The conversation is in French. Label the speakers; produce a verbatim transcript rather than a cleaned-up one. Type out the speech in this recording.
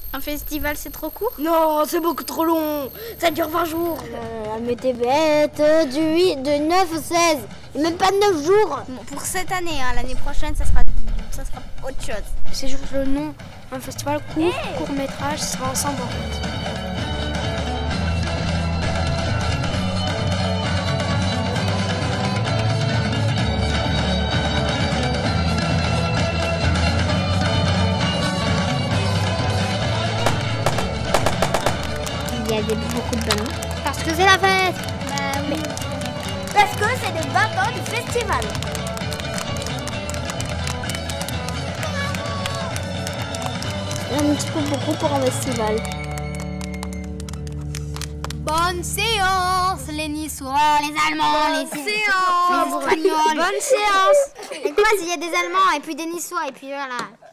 Speaker 1: Un festival, c'est trop court?
Speaker 2: Non, c'est beaucoup trop long. Ça dure vingt jours.
Speaker 3: Euh, mais t'es bête. Du huit, de neuf au seize. Et même pas de neuf jours.
Speaker 1: Bon, pour cette année, hein, l'année prochaine, ça sera, ça sera autre chose.
Speaker 2: C'est juste le nom. Un festival court,
Speaker 1: Hey
Speaker 2: court métrage, ça sera ensemble en fait.
Speaker 3: Il y a des, beaucoup de ballons.
Speaker 1: Parce que c'est la fête. Bah oui. Parce que c'est les vingt ans du festival.
Speaker 3: Un petit peu beaucoup pour un festival.
Speaker 1: Bonne séance, les Niçois, les Allemands, les,
Speaker 2: séance.
Speaker 1: les Espagnols.
Speaker 2: Bonne séance.
Speaker 1: Et quoi s'il y a des Allemands et puis des Niçois et puis voilà.